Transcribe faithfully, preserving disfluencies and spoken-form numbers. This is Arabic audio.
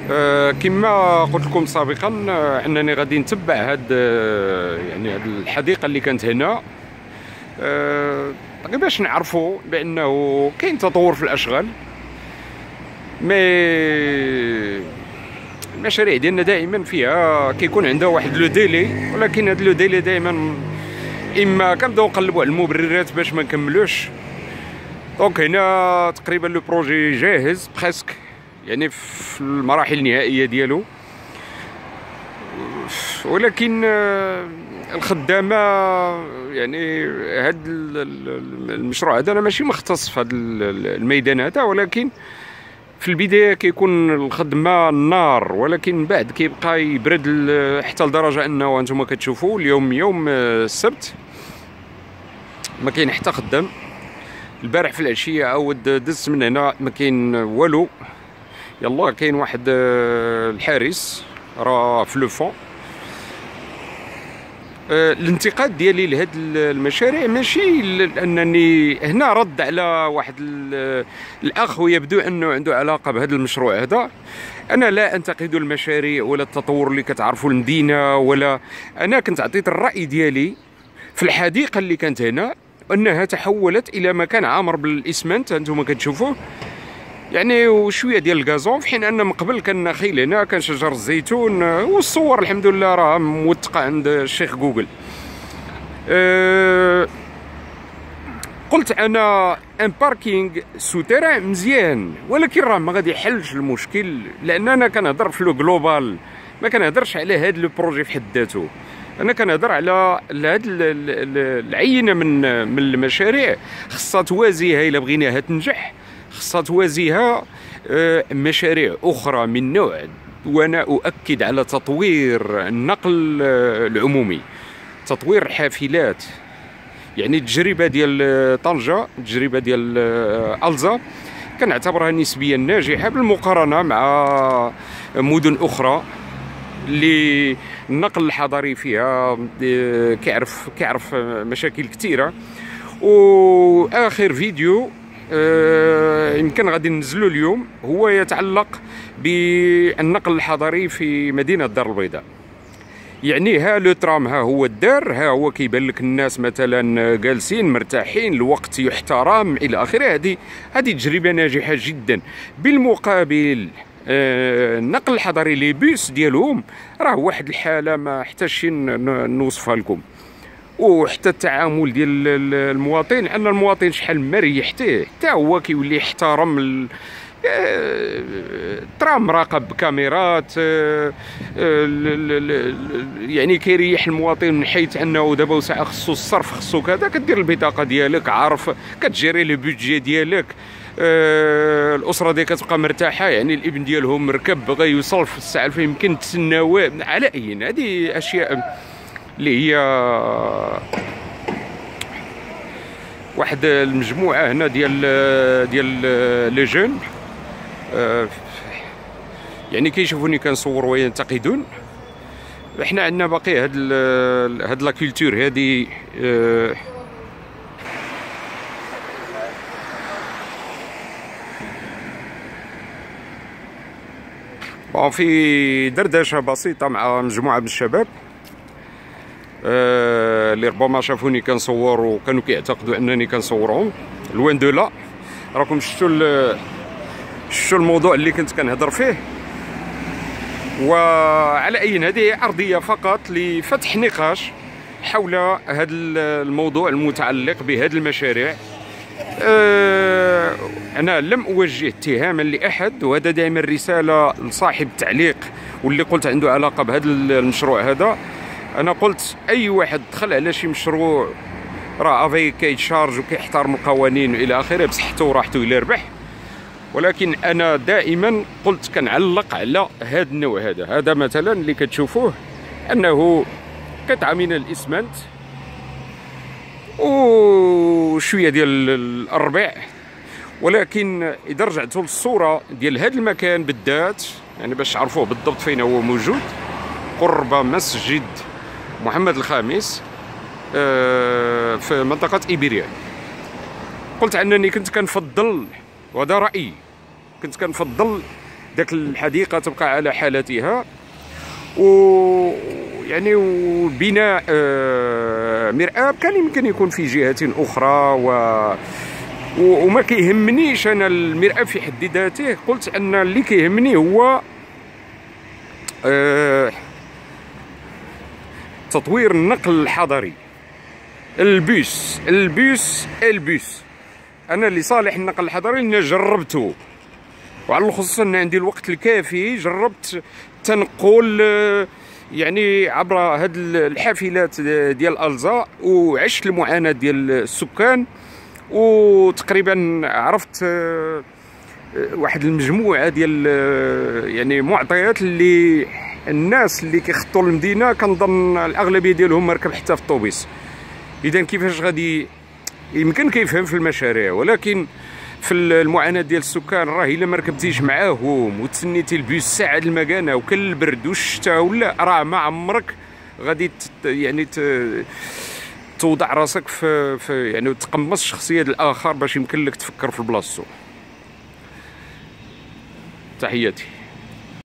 أه كما قلت لكم سابقا، أه انني غادي نتبع هاد أه يعني هاد الحديقه اللي كانت هنا، أه باش نعرفوا بانه كاين تطور في الاشغال. مي المشاريع ديالنا دائما فيها كيكون عندها واحد لو ديلي، ولكن هاد لو ديلي دائما اما كنبداو نقلبوا على المبررات باش ما نكملوش. دونك هنا تقريبا لو بروجي جاهز بريسك، يعني في المراحل النهائيه ديالو، ولكن الخدامه يعني هاد المشروع هذا انا ماشي مختص في هذا الميدان هذا، ولكن في البدايه كيكون الخدمه النار، ولكن من بعد كيبقى يبرد حتى لدرجه انه انتم كتشوفوا اليوم يوم السبت ما كاين حتى خدام. البارح في العشيه عاود دزت من هنا ما كاين والو، يلا كاين واحد الحارس راه في لو فون. الانتقاد ديالي لهاد المشاريع ماشي لانني هنا رد على واحد الاخ ويبدو انه عنده علاقه بهذا المشروع هذا. انا لا انتقد المشاريع ولا التطور اللي كتعرفوا المدينه، ولا انا كنت عطيت الراي ديالي في الحديقه اللي كانت هنا، انها تحولت الى مكان عامر بالاسمنت انتم كتشوفوه يعني، وشويه ديال الغازون، في حين ان من قبل كان نخيل هنا، كان شجر الزيتون، والصور الحمد لله راه موثقه عند الشيخ جوجل. أه قلت انا ان باركينغ سوتيران مزيان، ولكن راه ما غادي يحلش المشكل، لان انا كنهضر في لو جلوبال، ما كنهضرش على هذا لو بروجي في حد ذاته. انا كنهضر على هذه العينه من من المشاريع خصها توازيها الا بغيناها تنجح، خصها توازيها مشاريع اخرى من نوع، وانا اؤكد على تطوير النقل العمومي، تطوير الحافلات. يعني التجربه ديال طنجه، التجربه ديال ألزا كنعتبرها نسبيا ناجحه بالمقارنه مع مدن اخرى اللي النقل الحضري فيها كيعرف كيعرف مشاكل كثيره. واخر فيديو أه يمكن غادي ننزلو اليوم هو يتعلق بالنقل الحضري في مدينه الدار البيضاء. يعني ها لو ترام ها هو الدار، ها هو كيبان لك الناس مثلا جالسين مرتاحين، الوقت يحترم الى اخره. هذه هذه تجربه ناجحه جدا. بالمقابل أه النقل الحضري لي بيس ديالهم راه واحد الحاله ما حتاش نوصفها لكم. وحتى التعامل ديال المواطن، ان المواطن شحال ما ريحتيه حتى هو كيولي يحترم الترام، مراقب بكاميرات، يعني كيريح المواطن من حيث انه دابا ساعه خصو الصرف، خصو كذا، كدير البطاقه ديالك، عارف كتجيري لو بودجي ديالك. أه الاسره ديالك كتبقى مرتاحه، يعني الابن ديالهم مركب بغى يوصل في الساعه الفين يمكن تسناوه على اي. هذه اشياء اللي هي واحد المجموعه هنا ديال ديال لي جون، أه يعني كيشوفوني كنصور وينتقدون. احنا عندنا باقي هاد هاد لا كولتور هادي. أه بون في دردشه بسيطه مع مجموعه من الشباب أه اللي ربما شافوني كنصور وكانوا كيعتقدوا انني كنصورهم. لوين دو لا، راكم شفتوا شفتوا الموضوع اللي كنت كنهضر فيه. وعلى اي هذه ارضيه فقط لفتح نقاش حول هذا الموضوع المتعلق بهذه المشاريع. أه انا لم اوجه اتهاما لاحد، وهذا دائما رساله لصاحب التعليق واللي قلت عنده علاقه بهذا المشروع هذا. انا قلت اي واحد دخل على شي مشروع راه افي كيتشارج وكيحترم القوانين والى اخره بصحته وراحته الى ربح، ولكن انا دائما قلت كنعلق على هذا النوع هذا. هذا مثلا اللي كتشوفوه انه قطعه من الاسمنت وشويه ديال الربيع، ولكن اذا رجعتوا للصوره ديال هذا المكان بالذات، يعني باش تعرفوه بالضبط فين هو موجود، قرب مسجد محمد الخامس في منطقه إيبيريا. قلت انني كنت كنفضل، وهذا رايي، كنت كنفضل داك الحديقه تبقى على حالتها، و يعني وبناء آه مرآب كان يمكن يكون في جهة أخرى، و وما كيهمنيش انا المرآب في حد ذاته. قلت ان اللي كيهمني هو آه تطوير النقل الحضري، البيس البيس البيس. انا اللي صالح النقل الحضري انا جربته، وعلى الخصوص ان عندي الوقت الكافي. جربت تنقل يعني عبر هاد الحافلات ديال الزا، وعشت المعاناه ديال السكان، وتقريبا عرفت واحد المجموعه ديال يعني معطيات اللي الناس اللي كيخطوا المدينه كنظن الاغلبيه ديالهم مركب حتى في الطوبيس. اذا كيفاش غادي يمكن كيفهم في المشاريع، ولكن في المعاناه ديال السكان راه الا ما ركبتيش معاهم وتسنيتي البيس ساعه المكانه وكان البرد والشتاء ولا راه ما عمرك غادي يعني توضع راسك في, في يعني تقمص شخصيه الاخر باش يمكن لك تفكر في بلاصتو. تحياتي.